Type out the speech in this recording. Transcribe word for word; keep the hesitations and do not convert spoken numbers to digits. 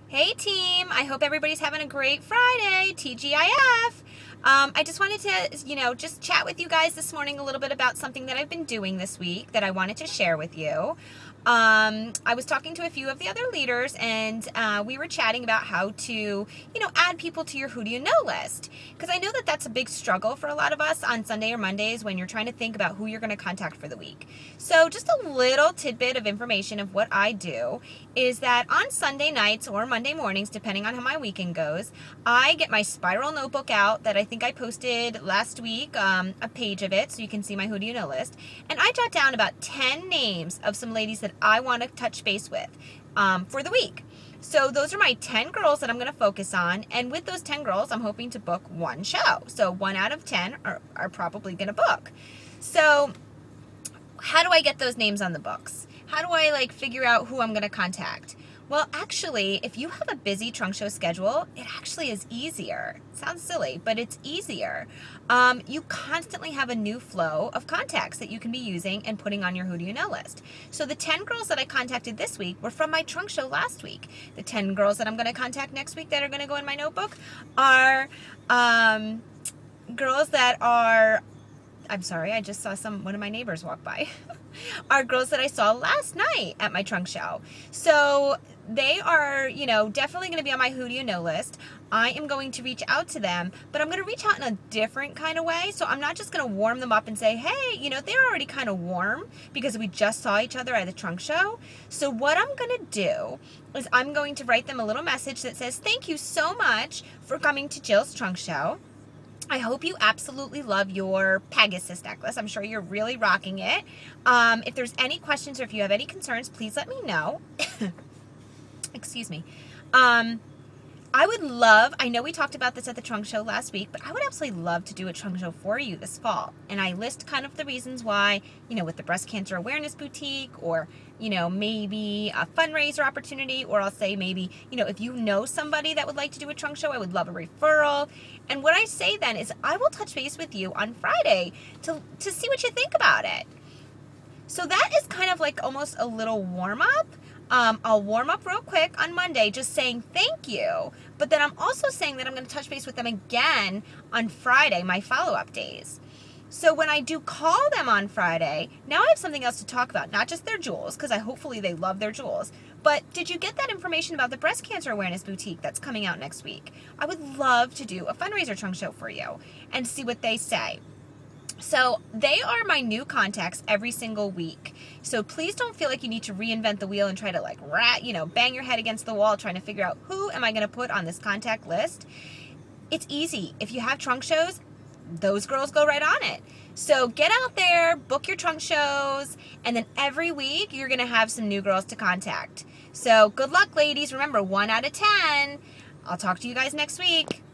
Hey team, I hope everybody's having a great Friday, T G I F. Um, I just wanted to, you know, just chat with you guys this morning a little bit about something that I've been doing this week that I wanted to share with you. Um, I was talking to a few of the other leaders and uh, we were chatting about how to, you know, add people to your Who Do You Know list. Because I know that that's a big struggle for a lot of us on Sunday or Mondays when you're trying to think about who you're going to contact for the week. So just a little tidbit of information of what I do is that on Sunday nights or Monday mornings, depending on how my weekend goes, I get my spiral notebook out that I think I posted last week, um, a page of it, so you can see my Who Do You Know list. And I jot down about ten names of some ladies that I want to touch base with um, for the week. So those are my ten girls that I'm going to focus on. And with those ten girls, I'm hoping to book one show. So one out of ten are, are probably going to book. So how do I get those names on the books? How do I like figure out who I'm going to contact? Well, actually, if you have a busy trunk show schedule, it actually is easier. It sounds silly, but it's easier. Um, you constantly have a new flow of contacts that you can be using and putting on your Who Do You Know list. So the ten girls that I contacted this week were from my trunk show last week. The ten girls that I'm going to contact next week that are going to go in my notebook are um, girls that are I'm sorry, I just saw some one of my neighbors walk by, are girls that I saw last night at my trunk show. So they are, you know, definitely going to be on my Who Do You Know list. I am going to reach out to them, but I'm going to reach out in a different kind of way. So I'm not just going to warm them up and say, hey, you know, they're already kind of warm because we just saw each other at the trunk show. So what I'm going to do is I'm going to write them a little message that says, thank you so much for coming to Jill's trunk show. I hope you absolutely love your Pegasus necklace. I'm sure you're really rocking it. Um, if there's any questions or if you have any concerns, please let me know. Excuse me. Um, I would love, I know we talked about this at the trunk show last week, but I would absolutely love to do a trunk show for you this fall. And I list kind of the reasons why, you know, with the Breast Cancer Awareness Boutique, or, you know, maybe a fundraiser opportunity, or I'll say maybe, you know, if you know somebody that would like to do a trunk show, I would love a referral. And what I say then is I will touch base with you on Friday to, to see what you think about it. So that is kind of like almost a little warm up. Um, I'll warm up real quick on Monday just saying thank you, but then I'm also saying that I'm going to touch base with them again on Friday, my follow-up days. So when I do call them on Friday, now I have something else to talk about, not just their jewels, because I hopefully they love their jewels, but did you get that information about the Breast Cancer Awareness Boutique that's coming out next week? I would love to do a fundraiser trunk show for you and see what they say. So they are my new contacts every single week. So please don't feel like you need to reinvent the wheel and try to like rat, you know, bang your head against the wall trying to figure out who am I going to put on this contact list. It's easy. If you have trunk shows, those girls go right on it. So get out there, book your trunk shows, and then every week you're going to have some new girls to contact. So good luck, ladies. Remember, one out of ten. I'll talk to you guys next week.